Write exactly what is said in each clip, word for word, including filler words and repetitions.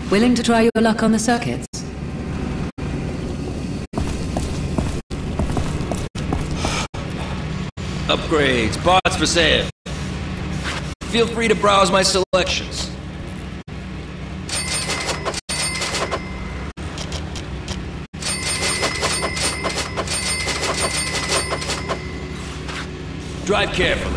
Willing to try your luck on the circuits? Upgrades, parts for sale. Feel free to browse my selections. Drive carefully.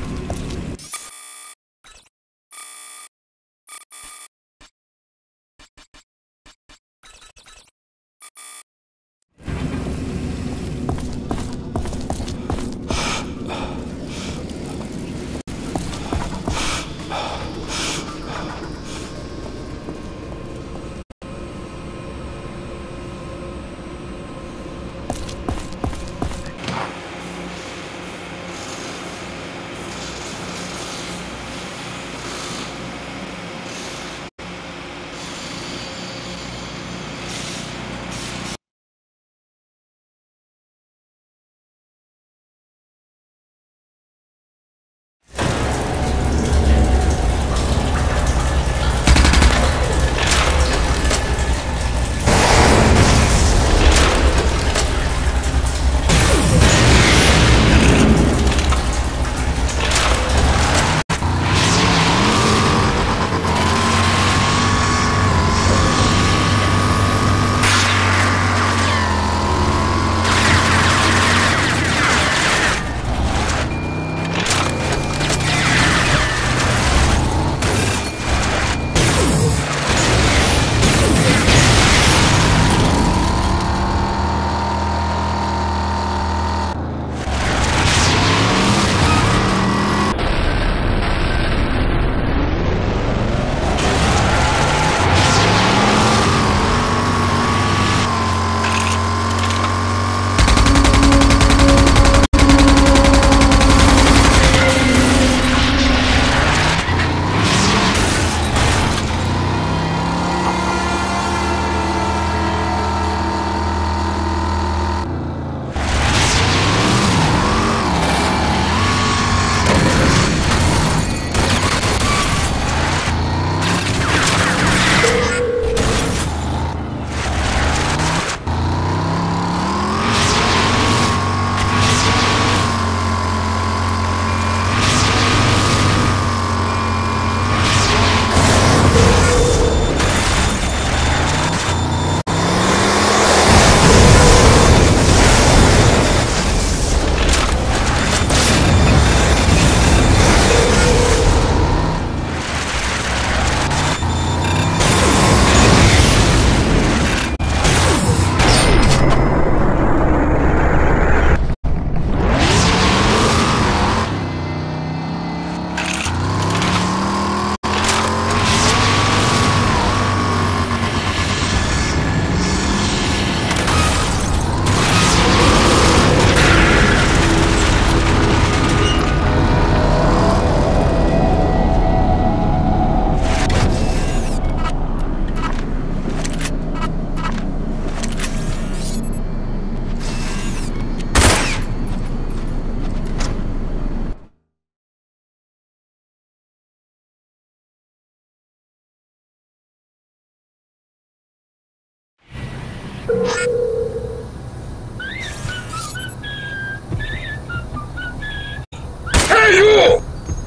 Hey, you!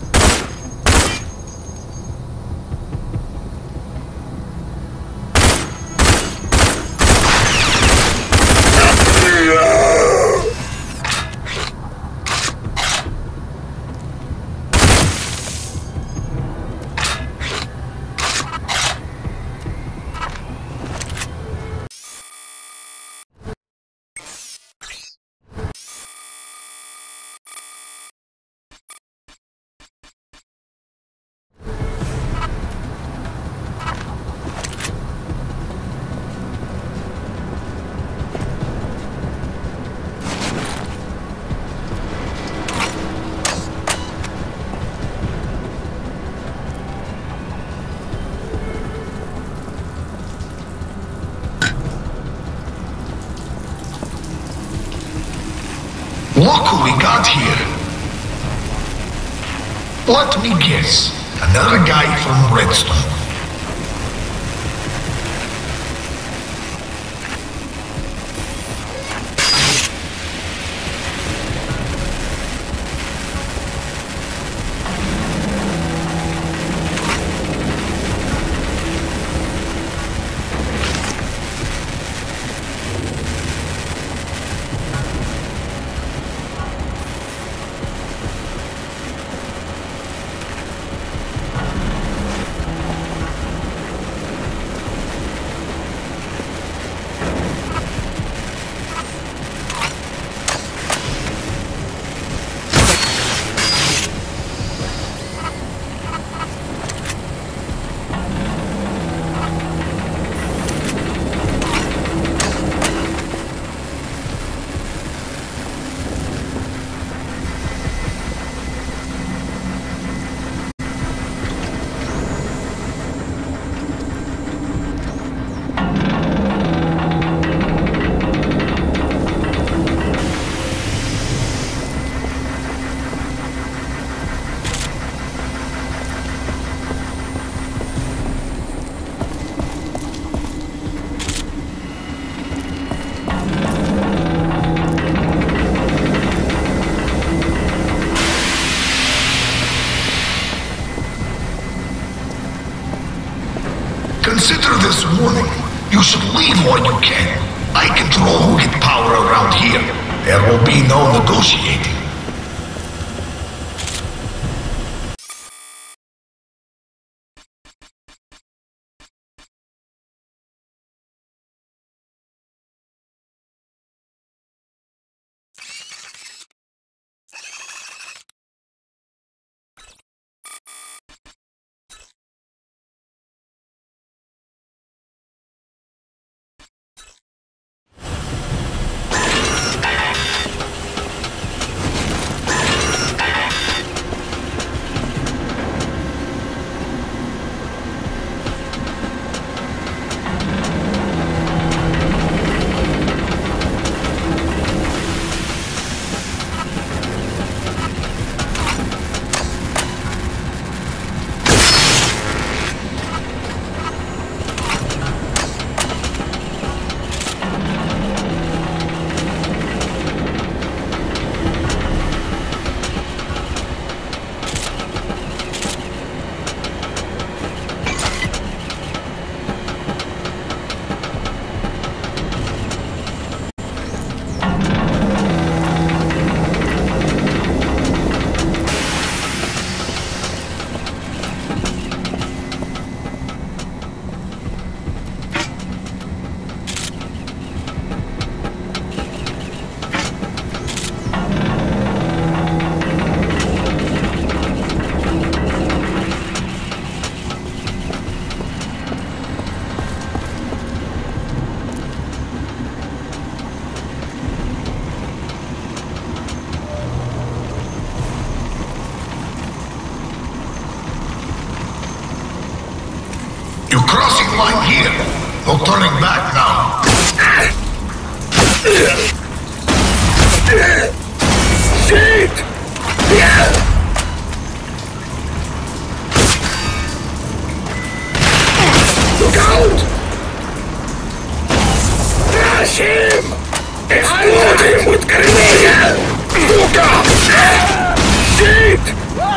Look who we got here. Let me guess. Another guy from Redstone. Consider this warning. You should leave while you can. I control who get power around here. There will be no negotiating. You're crossing line here. No turning back now. Shit! Look out! Crash him! Explode him with grenade! Look up! Shit!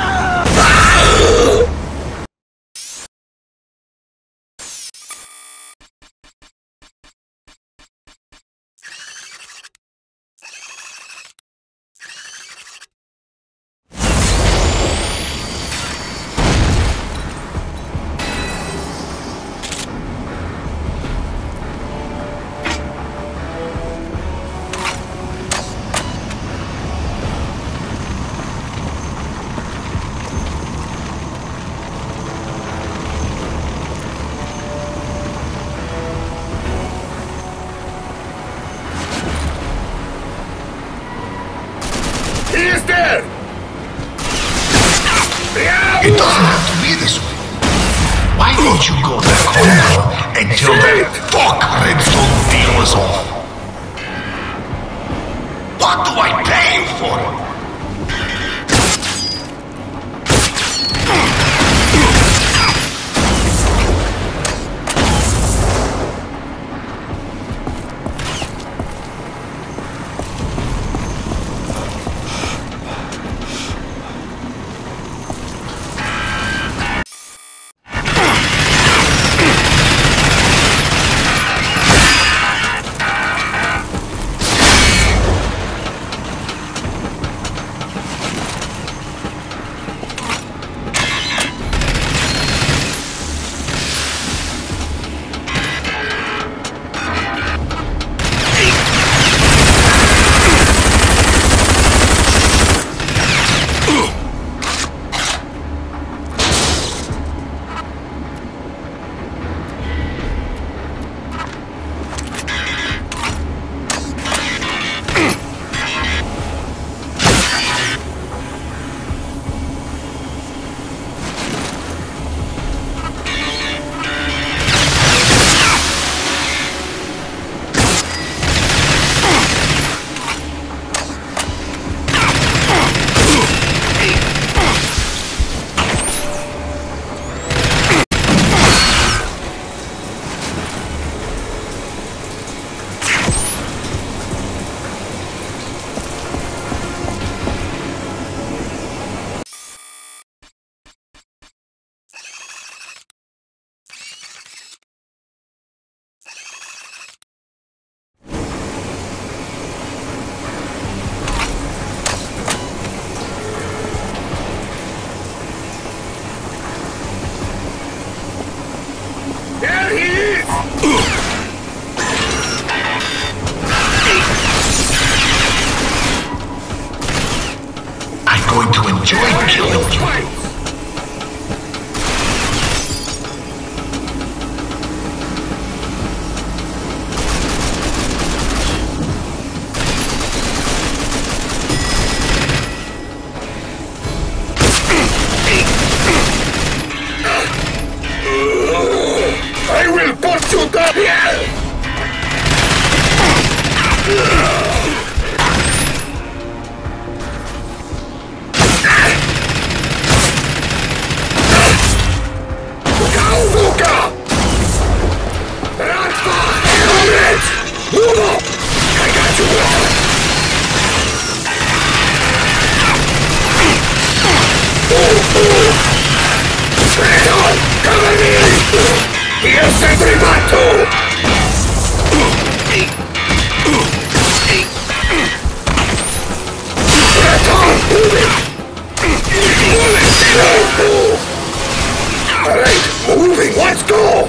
It doesn't have to be this way. Why don't you go back home now until that fuck Redstone deal is off? What do I pay you for? going to enjoy killing you. I will put you down here! Luka! Ratva! Comrades! Move up! I got you, brother! Move, move! Spread on! Cover me! Here's Sentry Batu! Alright, moving, let's go!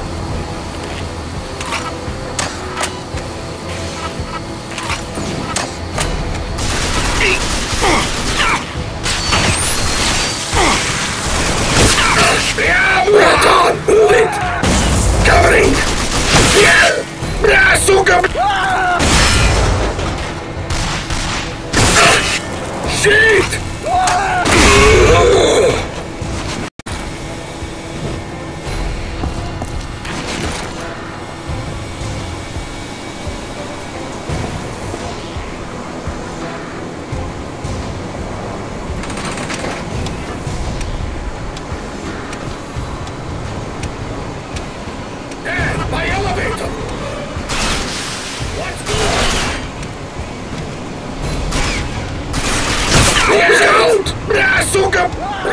Yeah, Raton, move it! Covering! Yeah! Yeah, suka! Shit! My elevator! Let's go! Watch out! Bra, suka!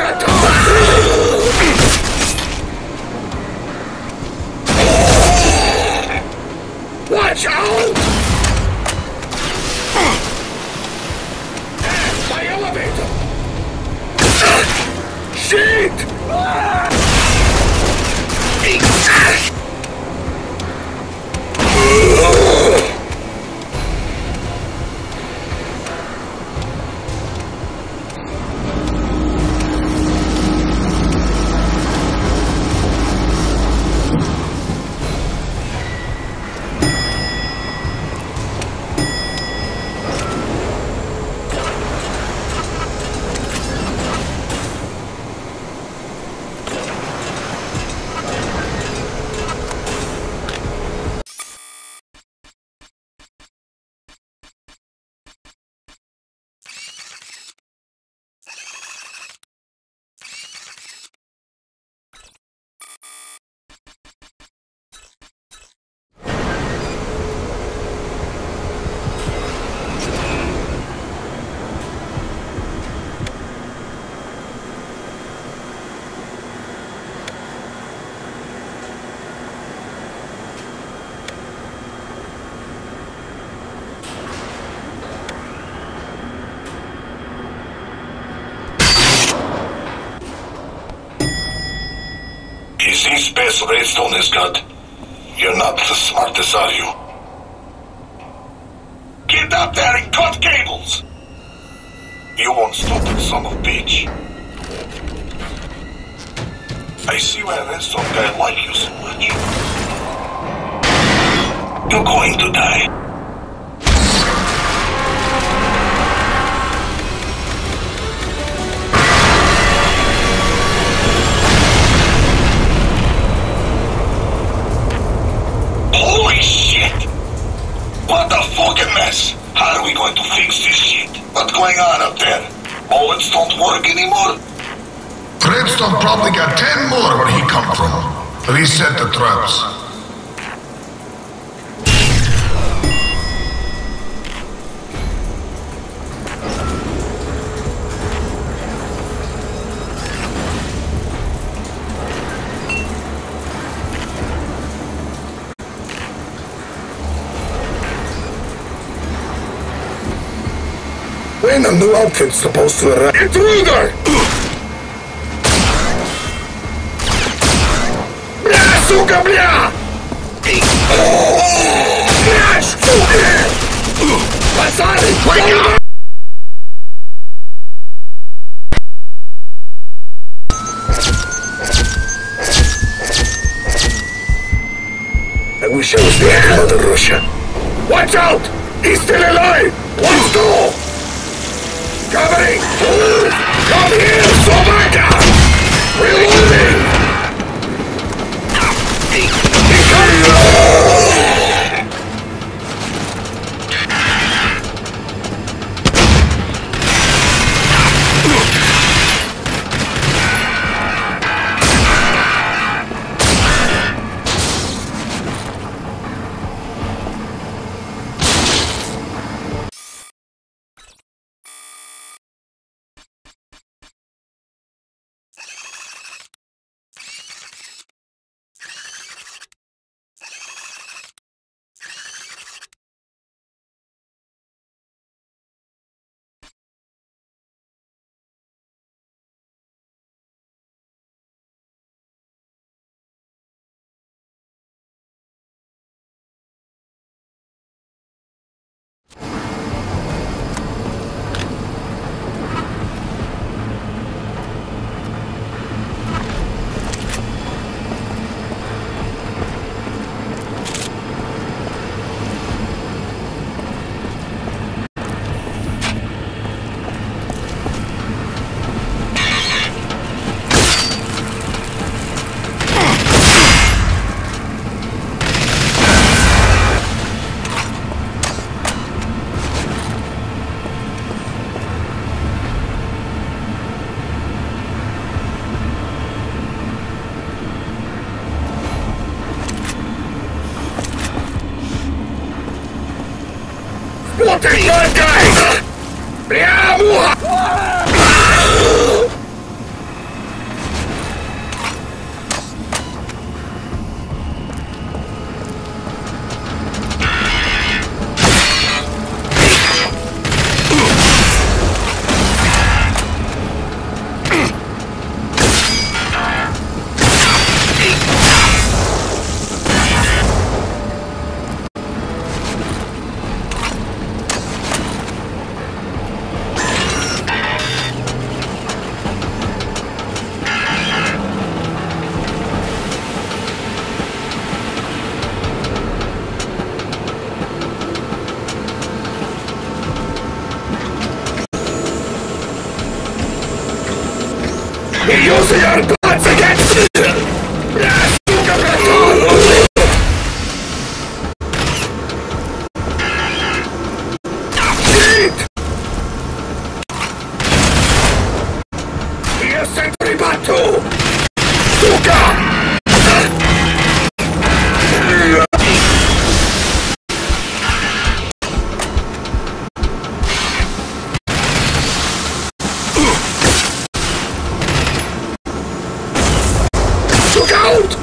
Watch out! My elevator! Shit! You see space redstone is good. You're not the smartest, are you? Get up there and cut cables! You won't stop it, son of a bitch. I see why a redstone guy like you so much. You're going to die. Holy shit! What a fucking mess! How are we going to fix this shit? What's going on up there? Bullets don't work anymore? Redstone probably got ten more where he come from. Reset the traps. When a new outfit's supposed to arrive? Intruder! Bля, сука, бля! Бля, сука! Пацаны, wake up! wish I was there, Mother Russia. Watch out! He's still alive! Let's go! Covering! Move! Come here, Sobaka! Reloading! Смотри, гайка! Прямо! You're using your guns against me! Сука, братан! Shit! You sent me back too! Сука! Look out!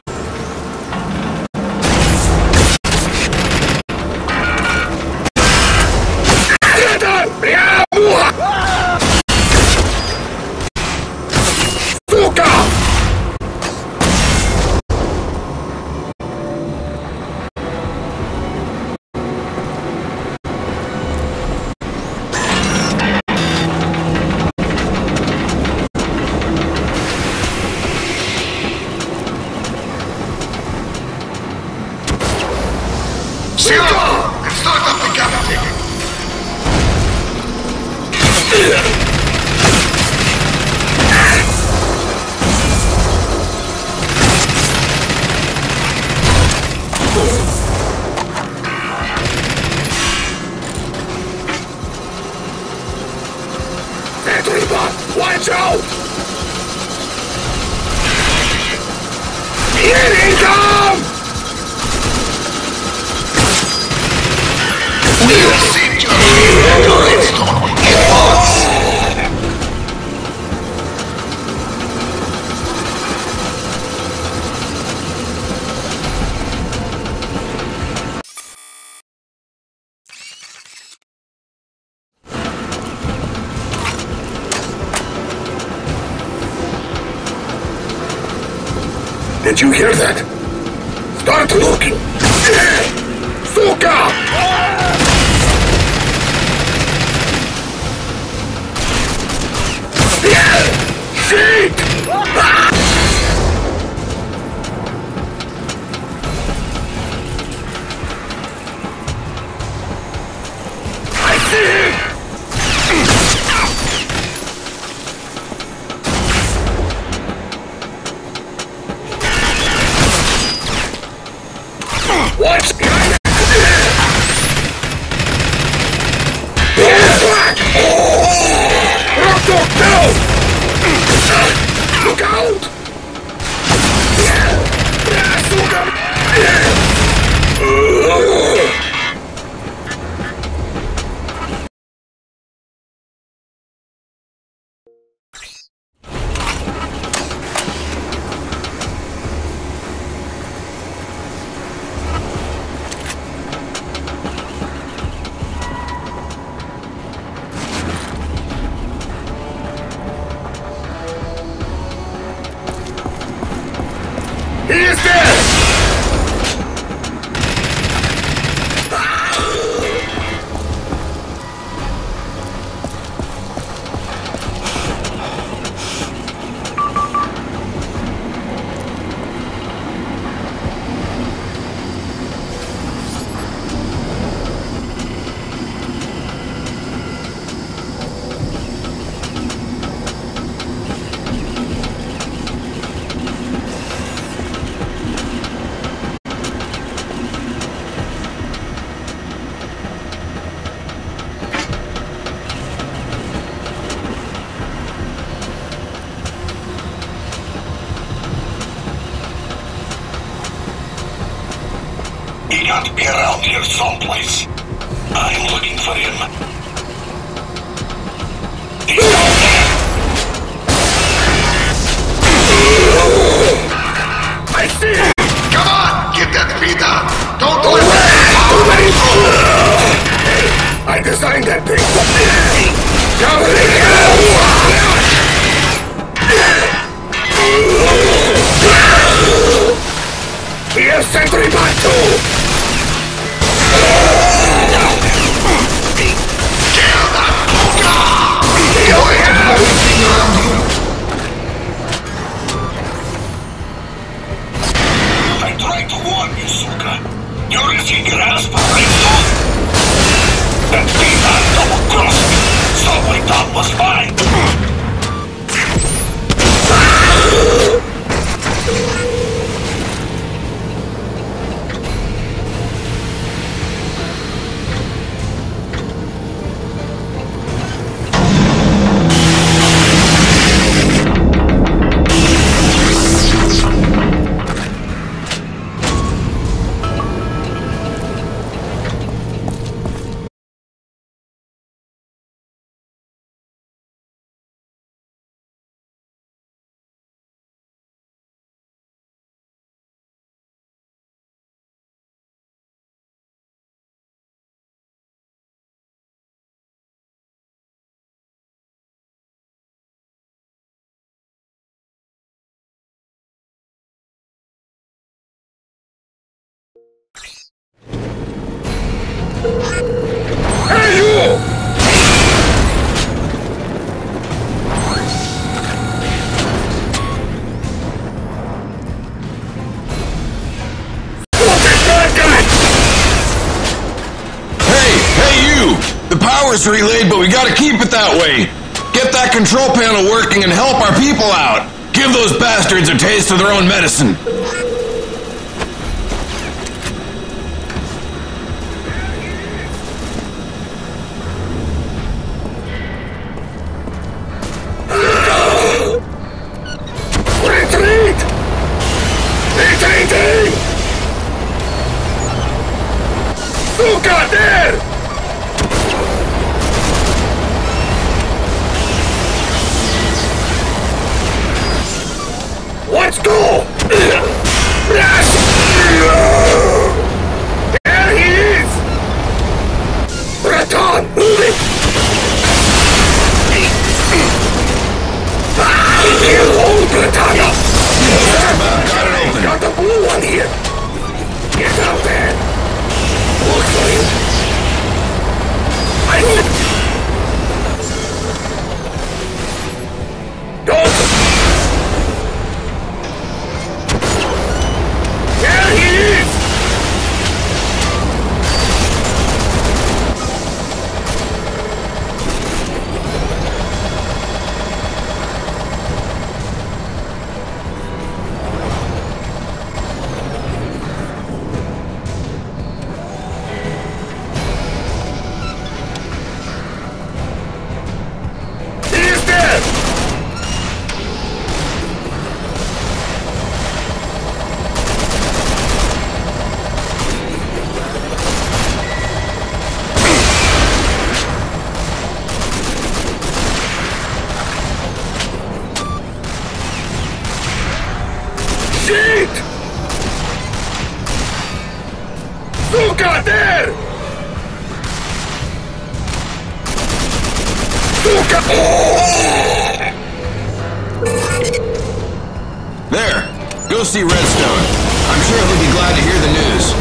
Прямо! Сука! Zero! It's not up to Captain! Watch out! Here he comes! We received your hero redstone. It was. Did you hear that? Start looking! Suka! Shit! got to be around here someplace. I'm looking for him. He's down there! I see him! Come on! Get that pita! Don't Away! let it Hey, I designed that thing! Covering hell! We have sentry bot too! Kill that puka! Kill him! I tried to warn you, suka. You're using grasp for redstone? That pita double-crossed me, so I thought was fine. Hey, you! Look at that guy! Hey, hey you! The power's relayed, but we gotta keep it that way. Get that control panel working and help our people out. Give those bastards a taste of their own medicine. Retreat! Retreating! Suka, there! Let's go! Yes! There he is! Breton, move it! Ah, you old Bretana! Got it open. Got the blue one here! Get out there! Look for him! I... Don't! There he is! He is dead! Shit! Suka, there! Suka! There. Go see Redstone. I'm sure he'll be glad to hear the news.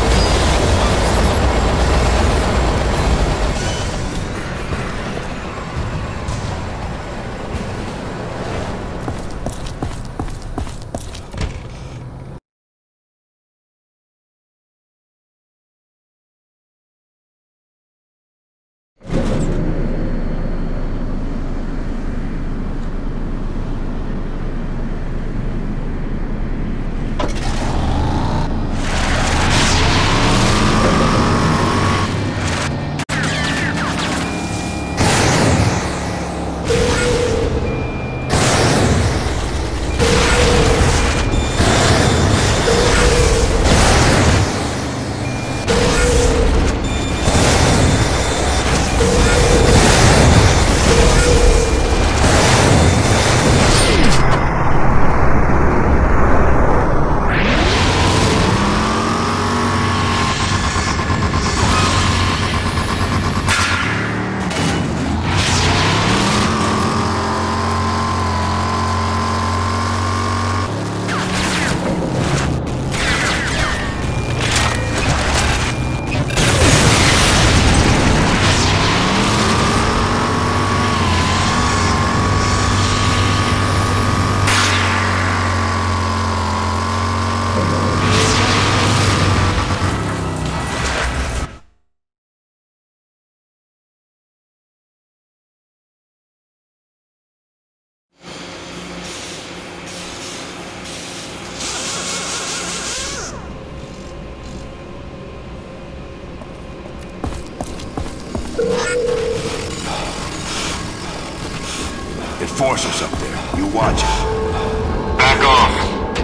close up there. You watch it. Back off.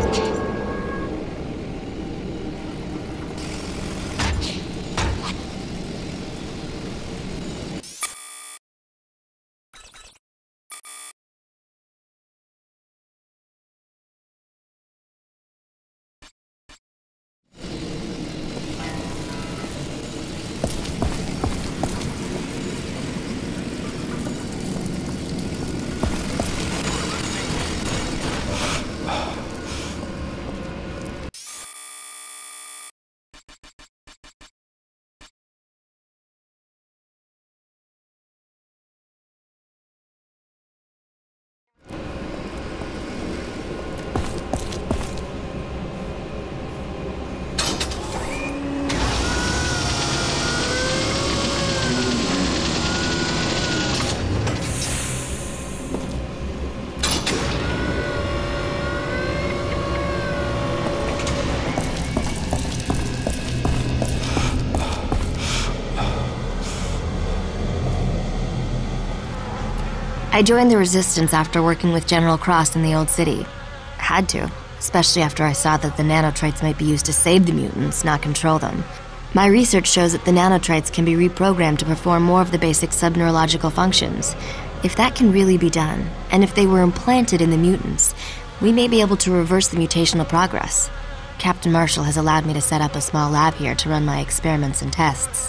I joined the Resistance after working with General Cross in the Old City. Had to, especially after I saw that the nanotrites might be used to save the mutants, not control them. My research shows that the nanotrites can be reprogrammed to perform more of the basic subneurological functions. If that can really be done, and if they were implanted in the mutants, we may be able to reverse the mutational progress. Captain Marshall has allowed me to set up a small lab here to run my experiments and tests.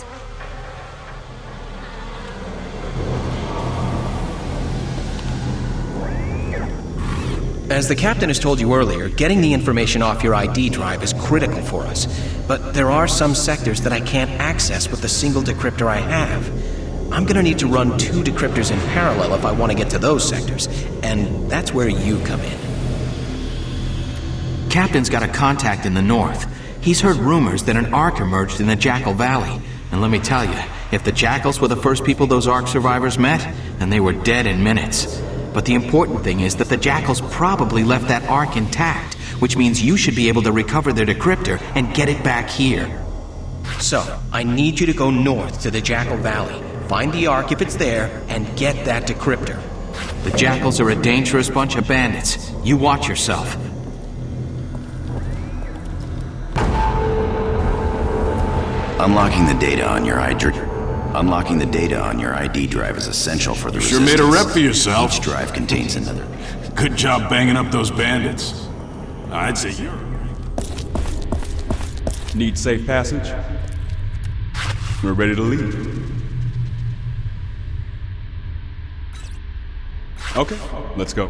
As the captain has told you earlier, getting the information off your I D drive is critical for us. But there are some sectors that I can't access with the single decryptor I have. I'm gonna need to run two decryptors in parallel if I want to get to those sectors, and that's where you come in. Captain's got a contact in the north. He's heard rumors that an Ark emerged in the Jackal Valley. And let me tell you, if the Jackals were the first people those Ark survivors met, then they were dead in minutes. But the important thing is that the Jackals probably left that Ark intact, which means you should be able to recover their decryptor and get it back here. So, I need you to go north to the Jackal Valley, find the Ark if it's there, and get that decryptor. The Jackals are a dangerous bunch of bandits. You watch yourself. Unlocking the data on your I D drive. Unlocking the data on your I D drive is essential for the Sure Resistance. made a rep for yourself. Each drive contains another. Good job banging up those bandits. I'd say you're... Need safe passage? We're ready to leave. Okay, let's go.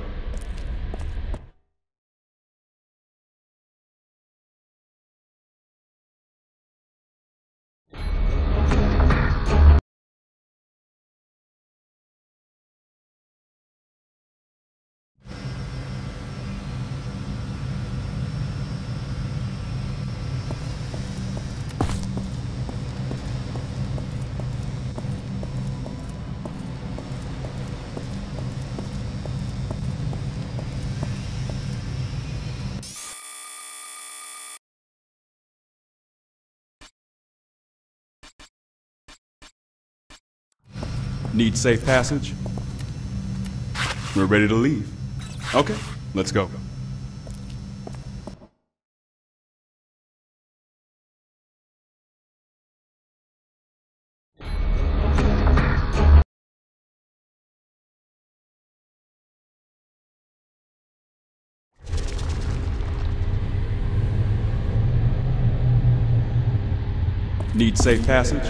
Need safe passage? We're ready to leave. Okay, let's go. Need safe passage?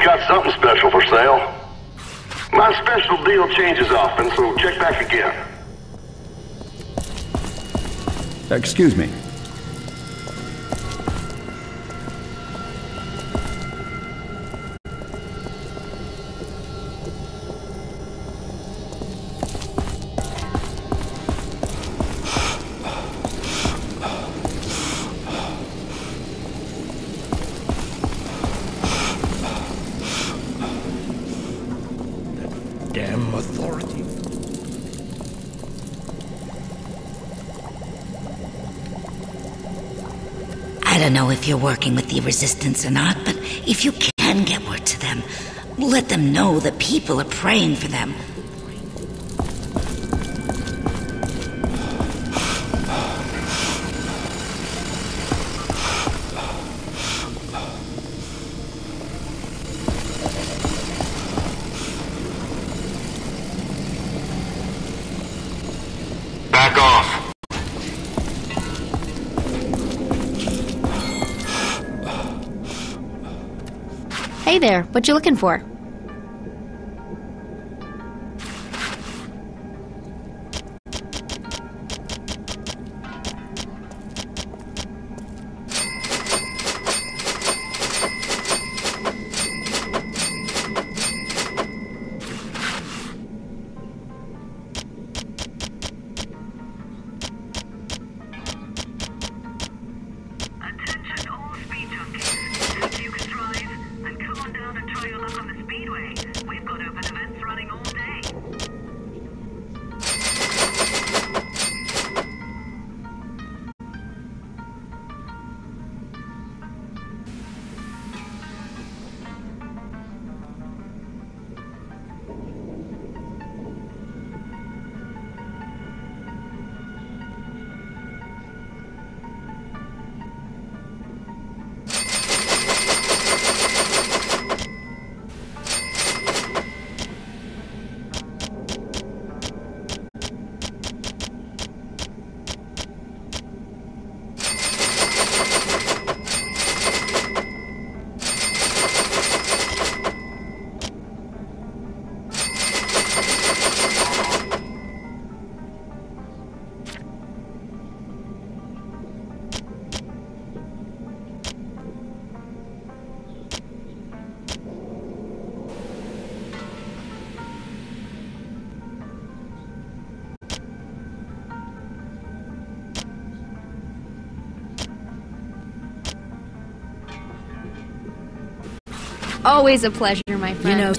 got something special for sale. My special deal changes often, so check back again. Excuse me. Damn authority. I don't know if you're working with the Resistance or not, but if you can get word to them, let them know that people are praying for them. Back off. Hey there, what you looking for? Always a pleasure, my friend. You know,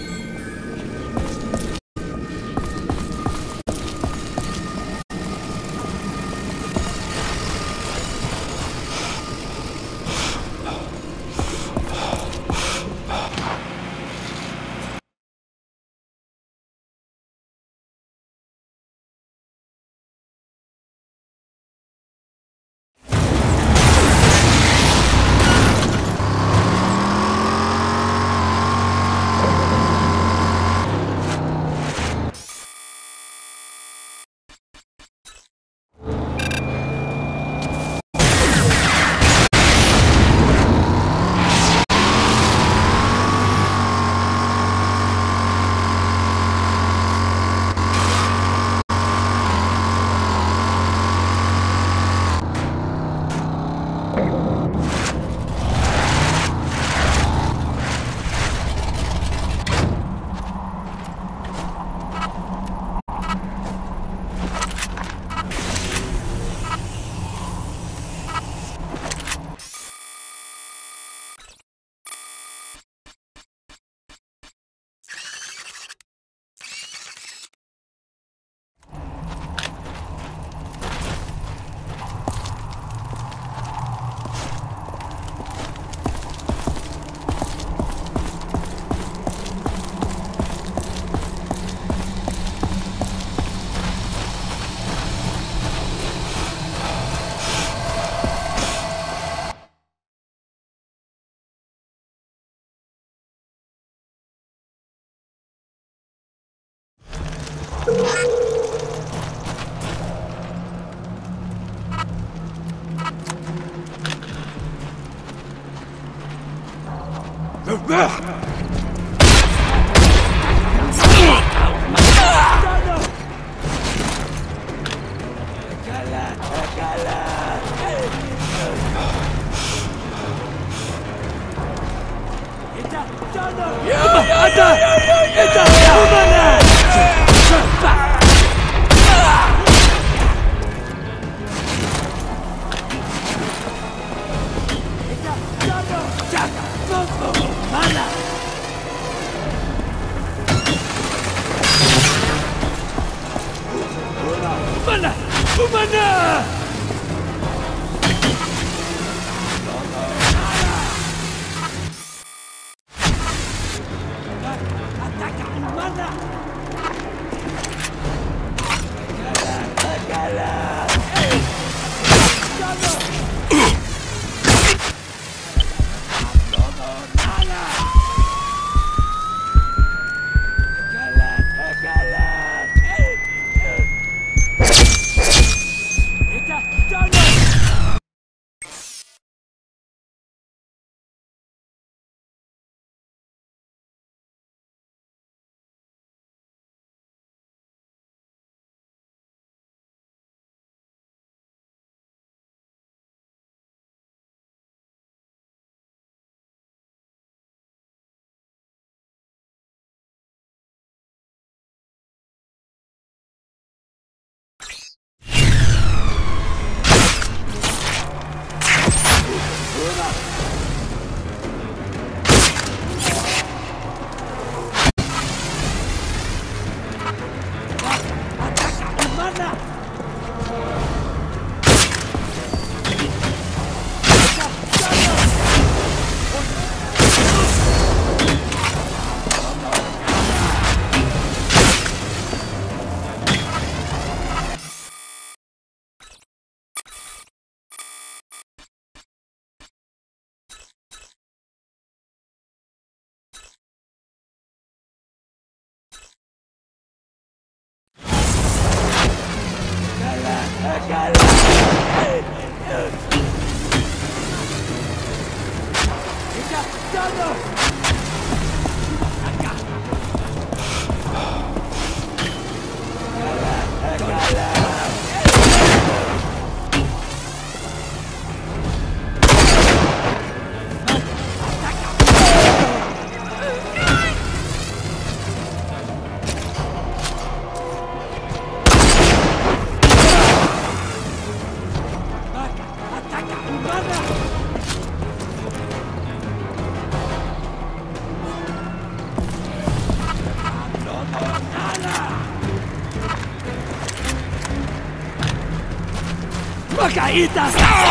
Makaita!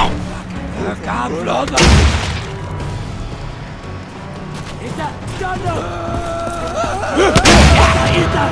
Kablodo! Ita! Dono! Makaita!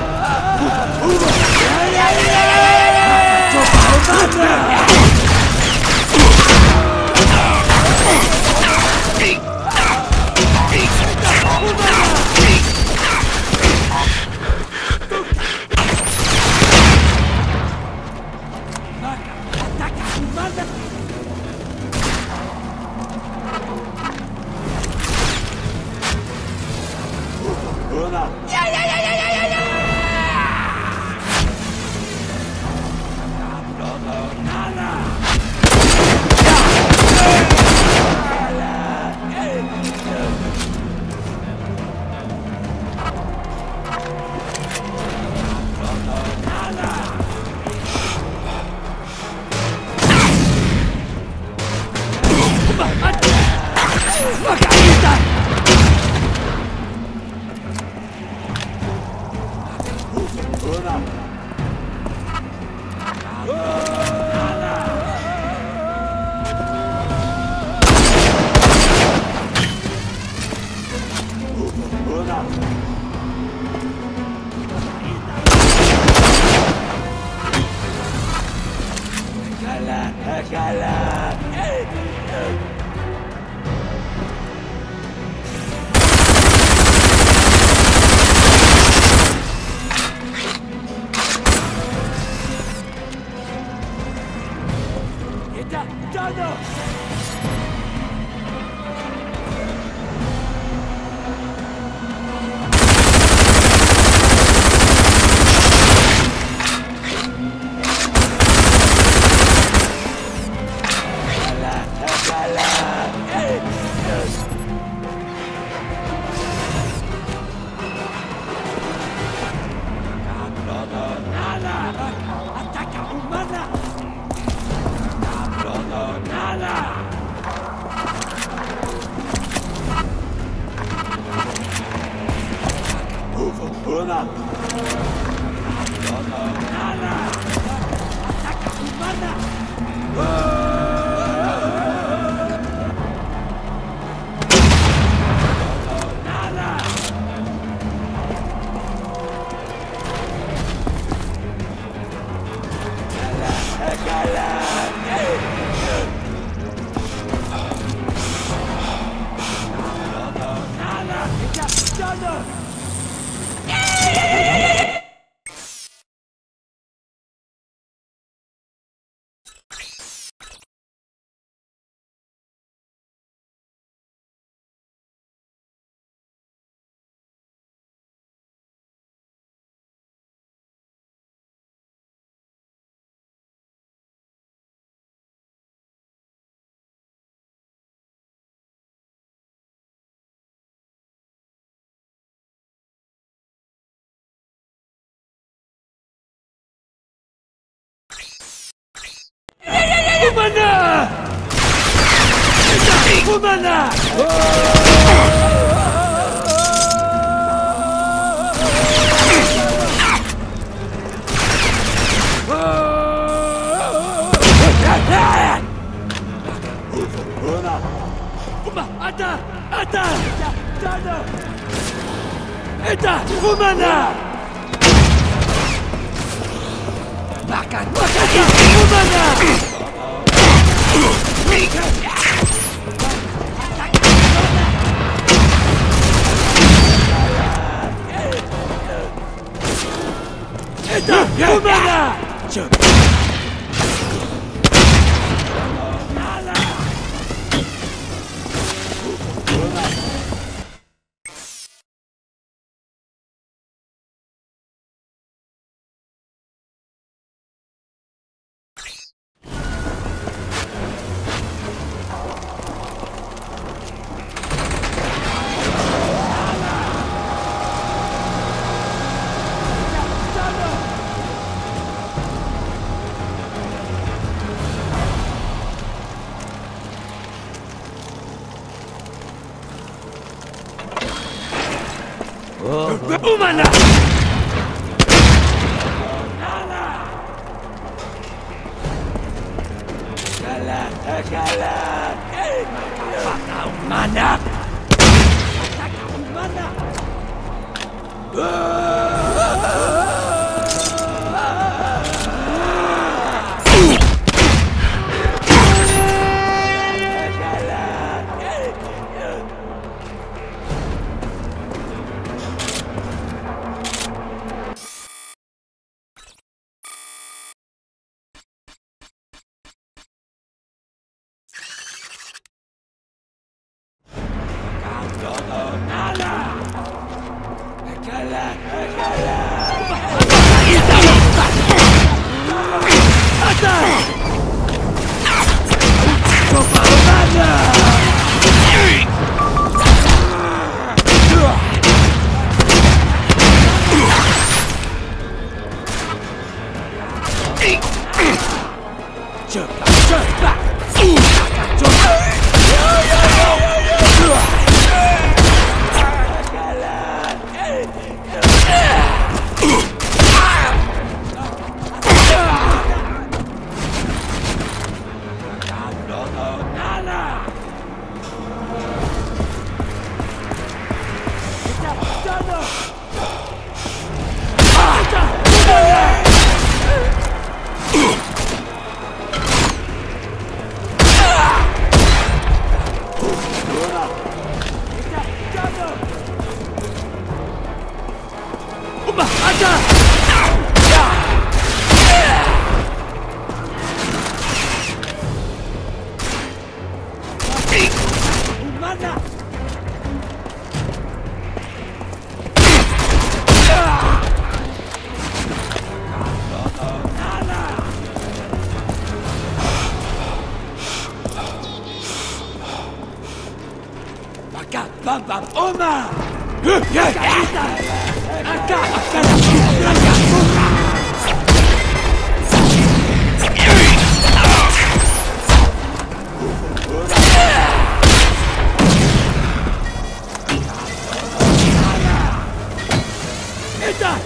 Umana! Umana! Uma, ada! Ada! Ada! Ada! Umana! Makan! Makan! Umana! Eta! Umana! Umana! Kala, kala, Umana! Umana! Eta!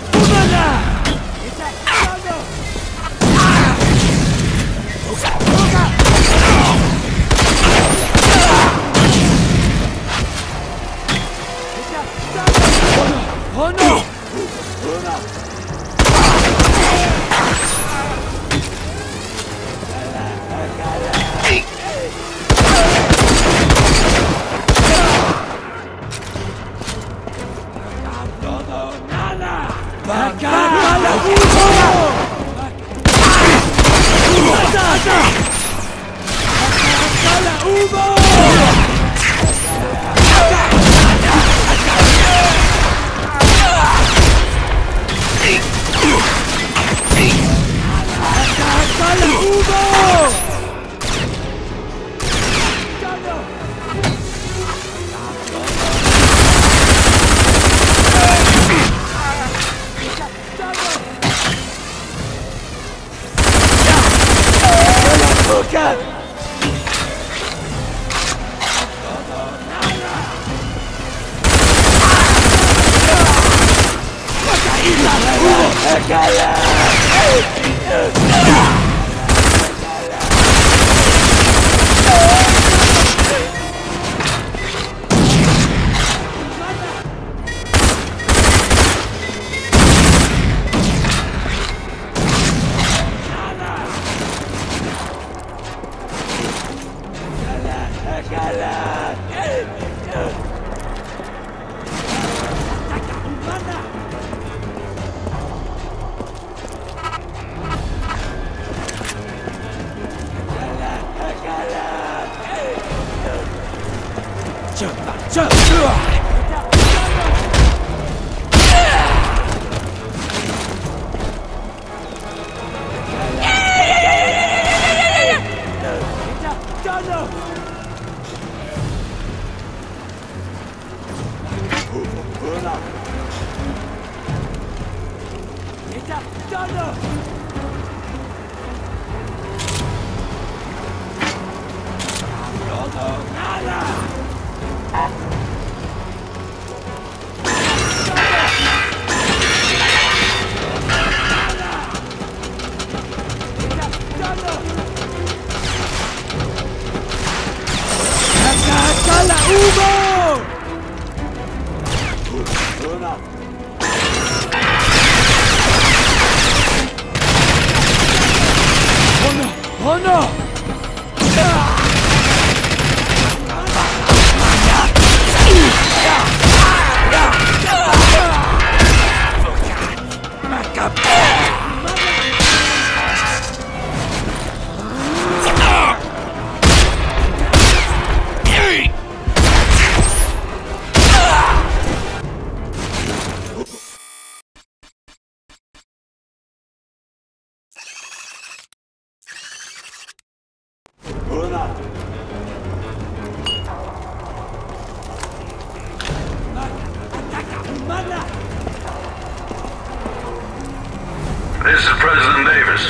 This is President Davis.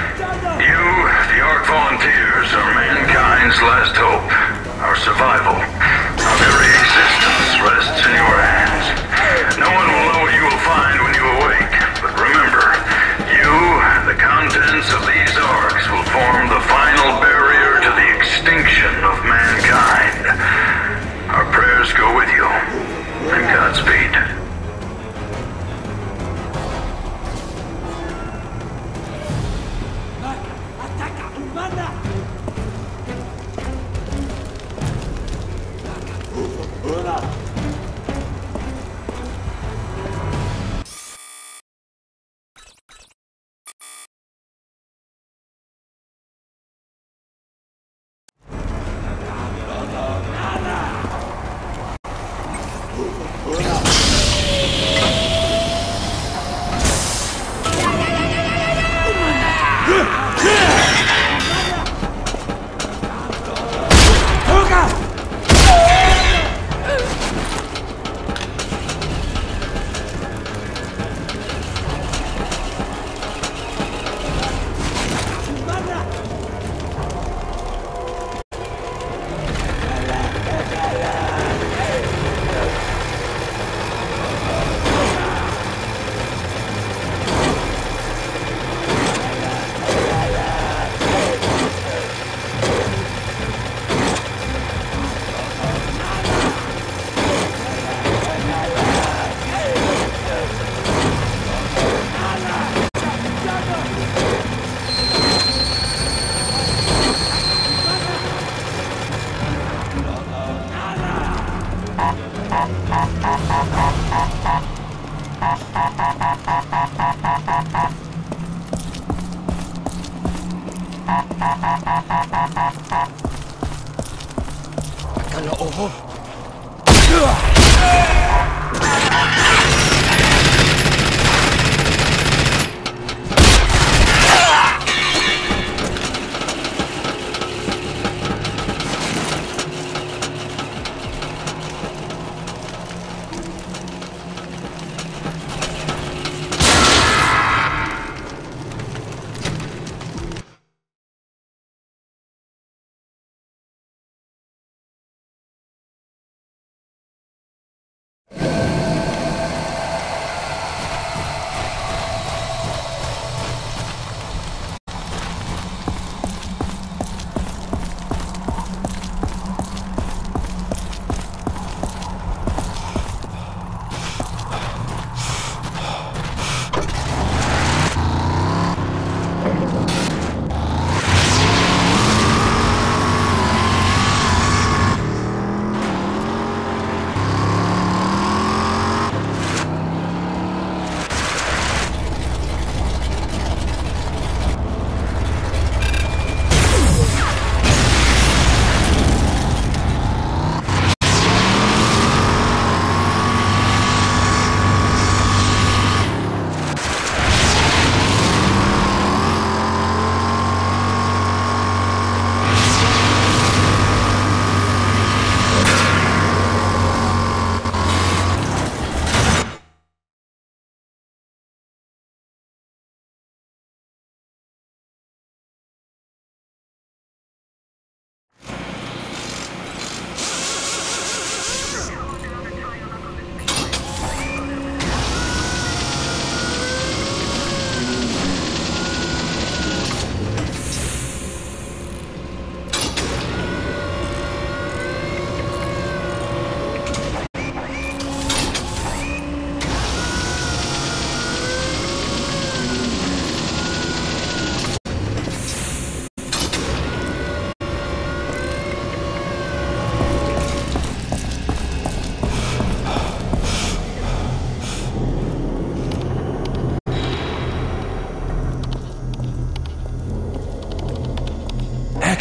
You, the Ark Volunteers, are mankind's last hope. Our survival, our very existence rests in your hands. No one will know what you will find when you awake. But remember, you and the contents of these Arks will form the final barrier to the extinction of mankind. Our prayers go with you, and Godspeed.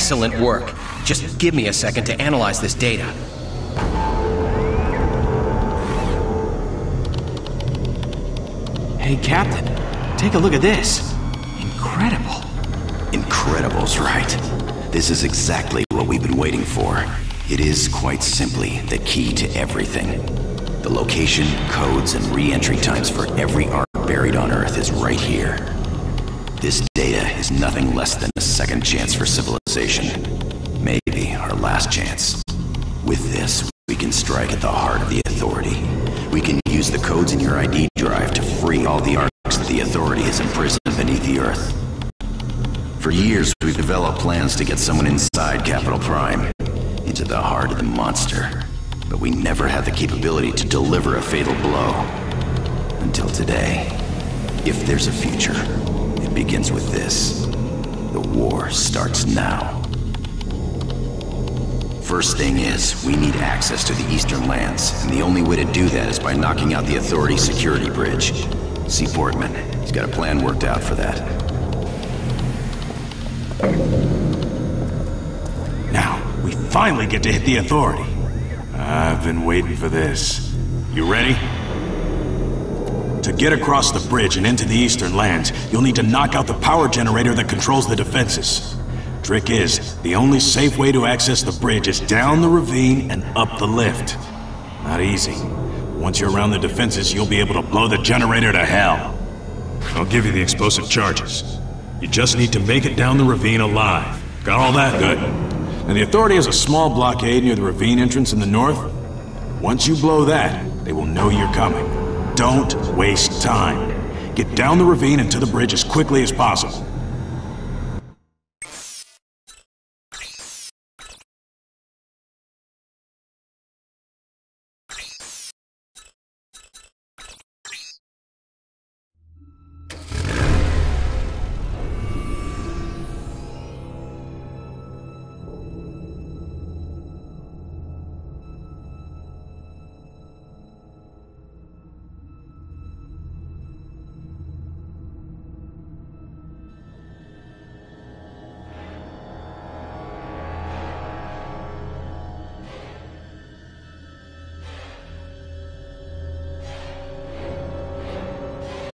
excellent work. Just give me a second to analyze this data. Hey, Captain, take a look at this. Incredible. Incredible's right. This is exactly what we've been waiting for. It is, quite simply, the key to everything. The location, codes, and re-entry times for every Ark buried on Earth is right here. This data is nothing less than a second chance for civilization. Maybe our last chance. With this, we can strike at the heart of the Authority. We can use the codes in your I D drive to free all the Arks that the Authority has imprisoned beneath the Earth. For years, we've developed plans to get someone inside Capital Prime, into the heart of the monster. But we never had the capability to deliver a fatal blow. Until today. If there's a future, it begins with this. The war starts now. First thing is, we need access to the Eastern Lands, and the only way to do that is by knocking out the Authority security bridge. See Portman. He's got a plan worked out for that. Now, we finally get to hit the Authority. I've been waiting for this. You ready? To get across the bridge and into the Eastern Lands, you'll need to knock out the power generator that controls the defenses. Trick is, the only safe way to access the bridge is down the ravine and up the lift. Not easy. Once you're around the defenses, you'll be able to blow the generator to hell. I'll give you the explosive charges. You just need to make it down the ravine alive. Got all that? Good. And the Authority has a small blockade near the ravine entrance in the north. Once you blow that, they will know you're coming. Don't waste time. Get down the ravine and to the bridge as quickly as possible.